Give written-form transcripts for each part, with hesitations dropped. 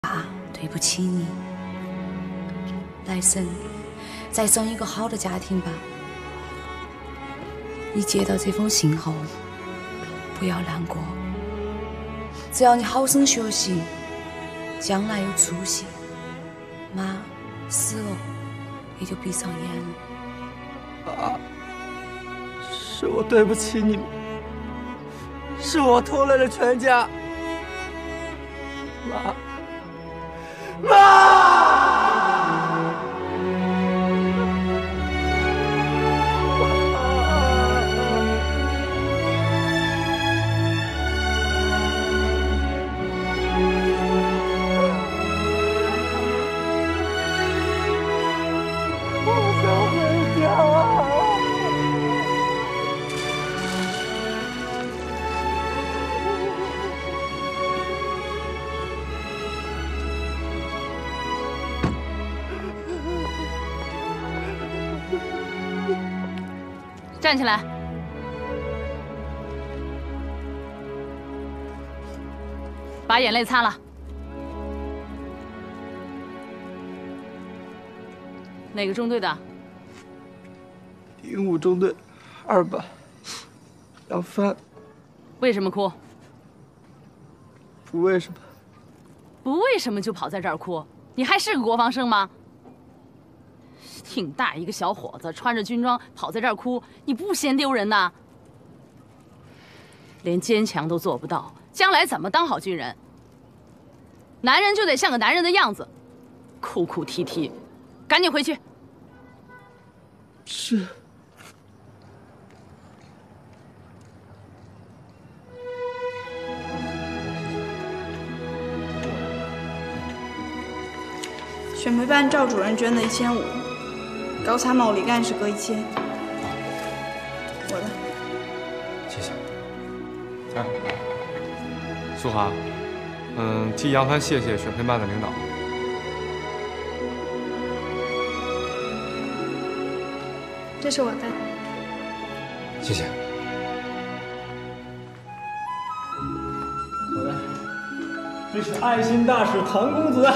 爸，对不起你，来生再生一个好的家庭吧。你接到这封信后，不要难过，只要你好生学习，将来有出息，妈死了也就闭上眼了。 爸，是我对不起你们，是我拖累了全家。妈！ 站起来！把眼泪擦了。哪个中队的？ 第5中队2班杨帆。 为什么哭？ 不为什么。 不为什么就跑在这儿哭？你还是个国防生吗？ 挺大一个小伙子，穿着军装跑在这儿哭，你不嫌丢人呐？连坚强都做不到，将来怎么当好军人？男人就得像个男人的样子，哭哭啼啼，赶紧回去。 是。 选培办赵主任捐的1500。 高参谋李干事各1000，我的。 谢谢。哎，苏杭，替杨帆谢谢选培办的领导。 这是我的。 谢谢。 我的。这是爱心大使唐公子。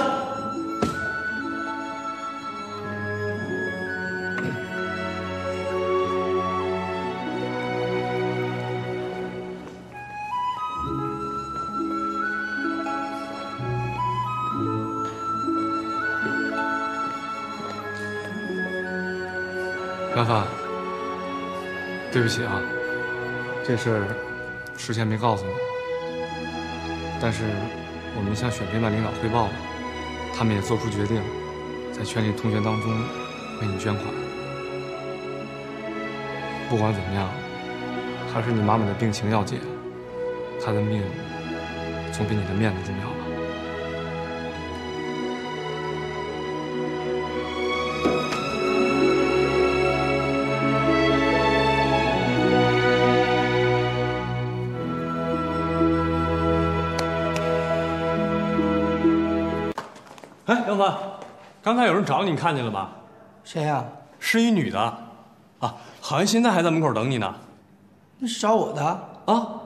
杨帆，对不起啊，这事儿事先没告诉你。但是我们向选培办领导汇报了，他们也做出决定，在全体同学当中为你捐款。不管怎么样，还是你妈妈的病情要紧，她的命总比你的面子重要吧。 哎，杨帆，刚才有人找你，你看见了吧？ 谁呀？ 是一女的，啊，好像现在还在门口等你呢。 那是找我的啊？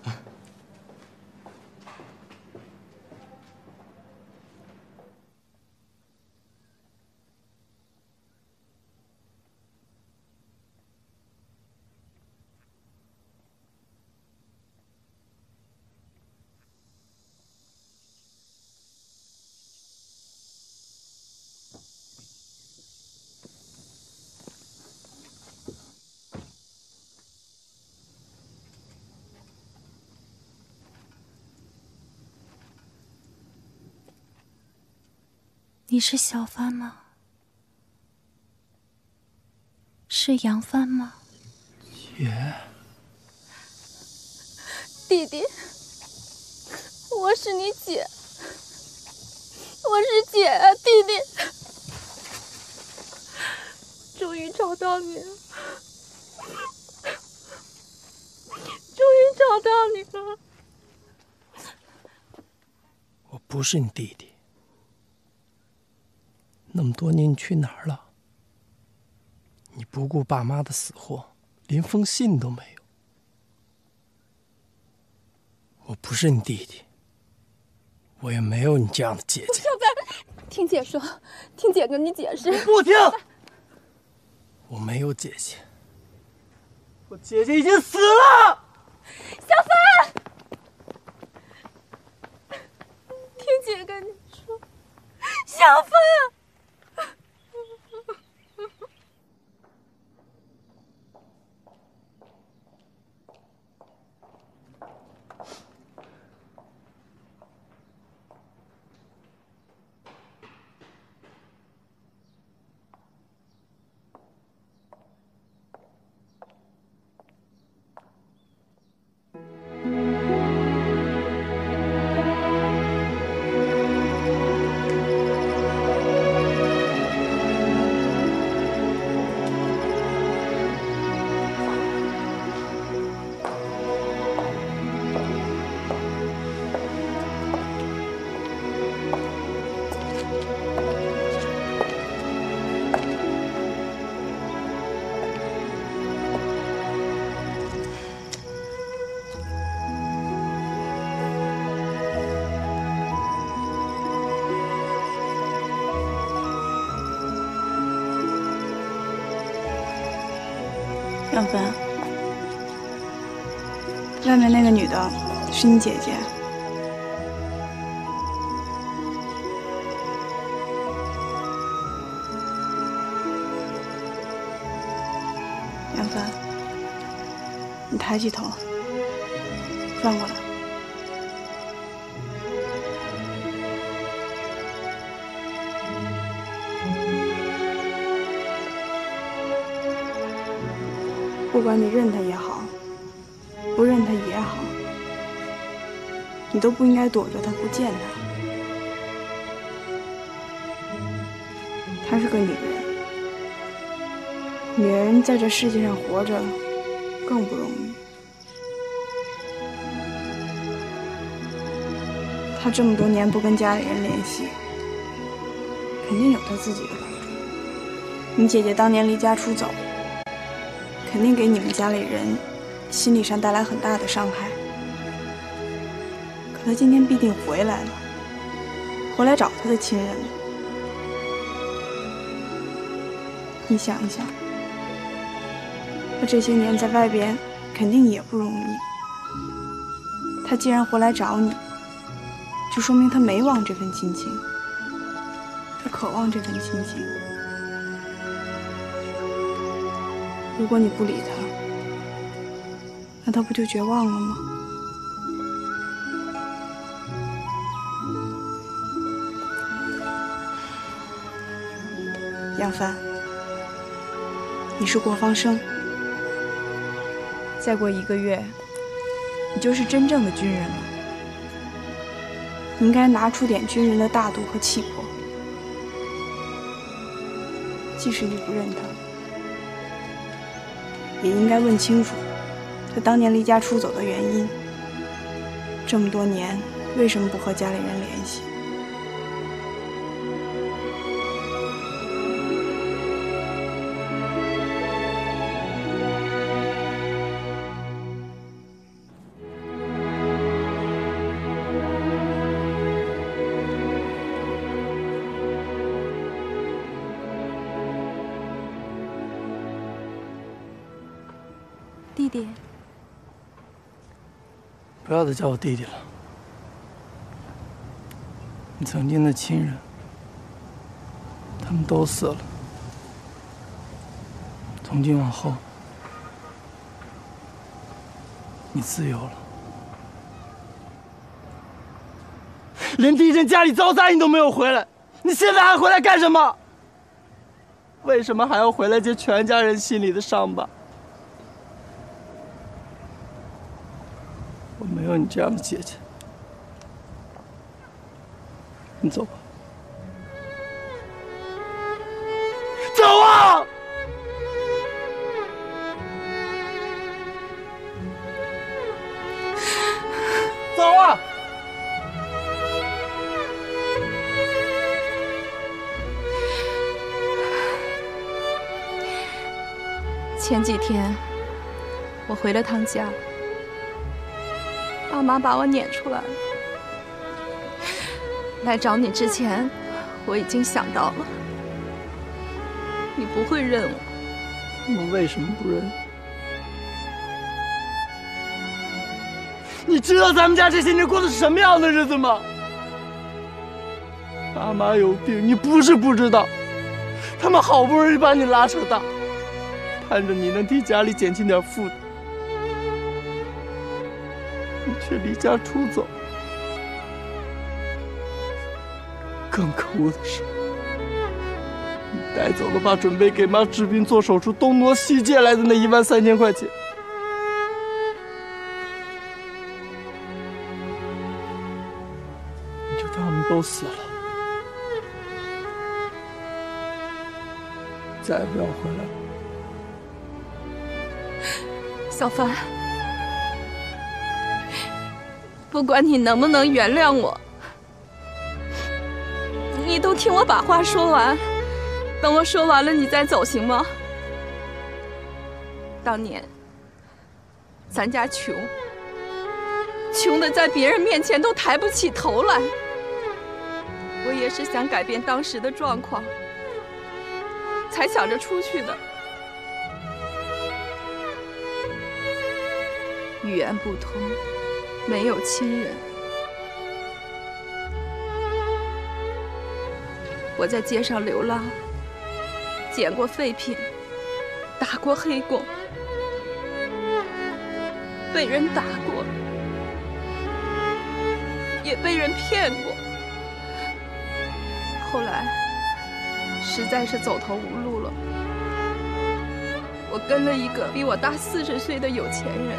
你是小帆吗？是杨帆吗？ 姐， 弟弟，我是你姐，我是姐啊，弟弟，终于找到你了，终于找到你了。 我不是你弟弟。 那么多年，你去哪儿了？你不顾爸妈的死活，连封信都没有。我不是你弟弟， 我也没有你这样的姐姐。 小凡，听姐说，听姐跟你解释。 不听！我没有姐姐，我姐姐已经死了。 小凡，听姐跟你说，小凡。 杨帆，外面那个女的是你姐姐。杨帆，你抬起头，转过来。不管你认他也好，不认他也好，你都不应该躲着他不见他。她是个女人，女人在这世界上活着更不容易。她这么多年不跟家里人联系，肯定有她自己的考虑。你姐姐当年离家出走，肯定给你们家里人心理上带来很大的伤害。可他今天必定回来了，回来找他的亲人了。你想一想，他这些年在外边肯定也不容易。他既然回来找你，就说明他没忘这份亲情，他渴望这份亲情。如果你不理他，那他不就绝望了吗？杨帆，你是国防生，再过1个月，你就是真正的军人了。你应该拿出点军人的大度和气魄，即使你不认他，也应该问清楚他当年离家出走的原因。这么多年，为什么不和家里人联系？ 弟弟， 不要再叫我弟弟了。你曾经的亲人，他们都死了。从今往后，你自由了。连第一阵家里遭灾你都没有回来，你现在还回来干什么？为什么还要回来揭全家人心里的伤疤？我没有你这样的姐姐。你走吧，走啊！走啊！ 前几天我回了趟家，爸妈把我撵出来了。 来找你之前，我已经想到了，你不会认我。 我为什么不认？你知道咱们家这些年过的是什么样的日子吗？爸妈有病，你不是不知道，他们好不容易把你拉扯大，盼着你能替家里减轻点负担，你却离家出走。更可恶的是，你带走了爸准备给妈治病做手术东挪西借来的那13000块钱。你就当我们都死了，再也不要回来了。 小帆，不管你能不能原谅我，你都听我把话说完，等我说完了你再走，行吗？当年咱家穷的在别人面前都抬不起头来，我也是想改变当时的状况，才想着出去的。语言不通，没有亲人。我在街上流浪，捡过废品，打过黑工，被人打过，也被人骗过。后来实在是走投无路了，我跟了一个比我大40岁的有钱人，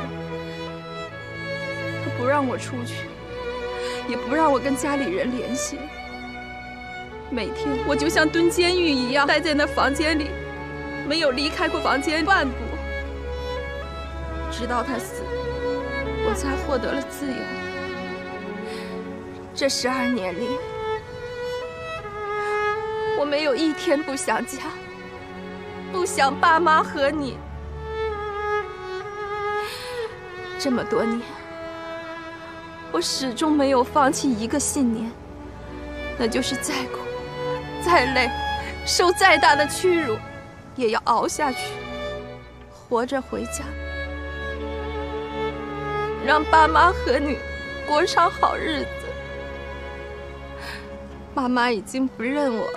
他不让我出去，也不让我跟家里人联系。每天我就像蹲监狱一样，待在那房间里，没有离开过房间半步。直到他死，我才获得了自由。这12年里，我没有一天不想家，不想爸妈和你。这么多年，我始终没有放弃一个信念，那就是再苦再累，受再大的屈辱，也要熬下去，活着回家，让爸妈和你过上好日子。妈妈已经不认我了，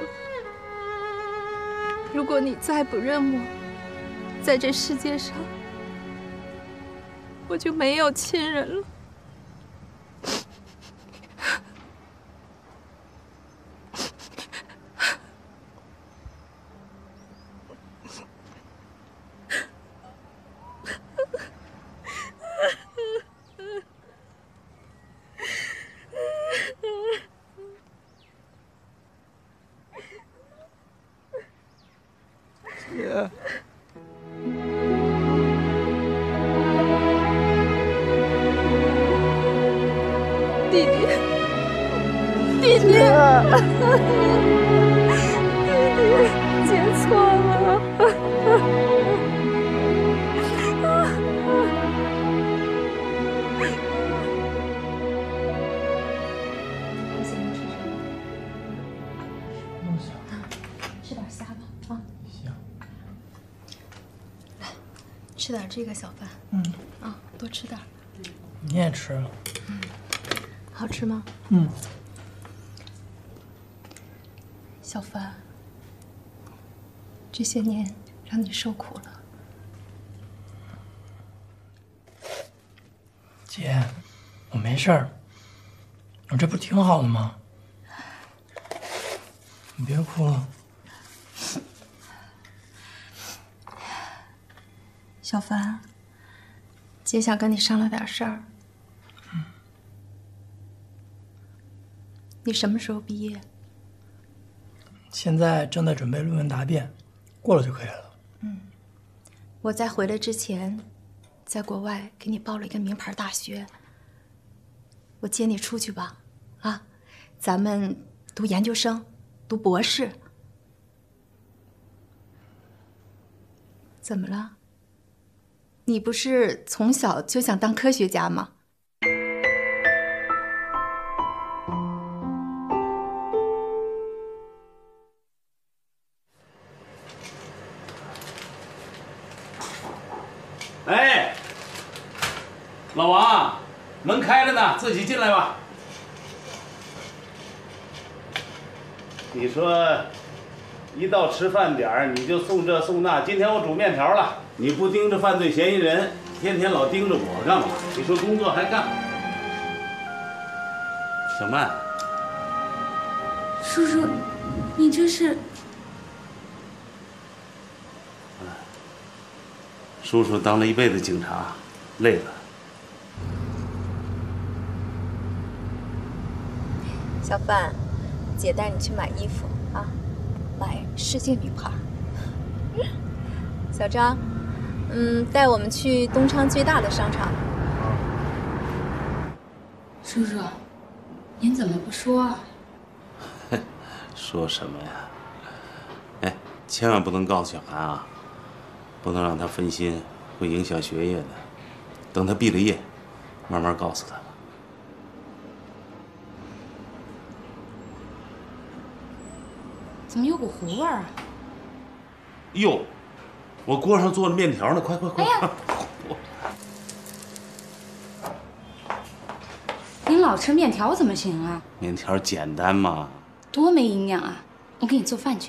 如果你再不认我，在这世界上，我就没有亲人了。 姐， 弟弟，弟弟，姐错了。 吃点虾吧，啊。 行。 来，吃点这个小饭。啊，多吃点。 你也吃了。 好吃吗？小帆，这些年让你受苦了。 姐，我没事儿，我这不挺好的吗？你别哭了。 小帆，姐想跟你商量点事儿。你什么时候毕业？ 现在正在准备论文答辩，过了就可以了。 我在回来之前，在国外给你报了一个名牌大学。我接你出去吧，啊，咱们读研究生，读博士。怎么了？你不是从小就想当科学家吗？ 老王，门开着呢，自己进来吧。你说，一到吃饭点儿你就送这送那。今天我煮面条了，你不盯着犯罪嫌疑人，天天老盯着我干嘛？你说工作还干？小曼， 叔叔，你这是？ 叔叔当了一辈子警察，累了。 小范，姐带你去买衣服啊，买世界名牌。小张，带我们去东昌最大的商场。 叔叔，您怎么不说啊？ 说什么呀？哎，千万不能告诉小韩啊，不能让他分心，会影响学业的。等他毕了业，慢慢告诉他。 怎么有股糊味儿啊？ 哟，我锅上做着面条呢，快快快！哎呀， 您老吃面条怎么行啊？ 面条简单嘛。 多没营养啊！我给你做饭去。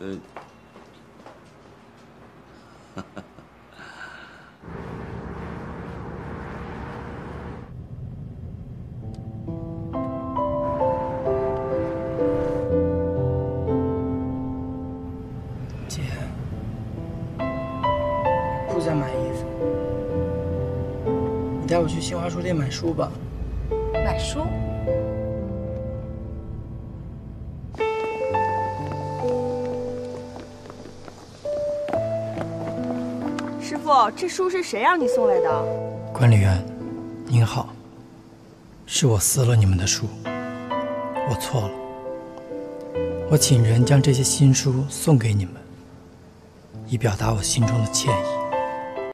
姐，不想买衣服，你带我去新华书店买书吧。 买书？ 师傅，这书是谁让你送来的？ 管理员，您好，是我撕了你们的书，我错了。我请人将这些新书送给你们，以表达我心中的歉意。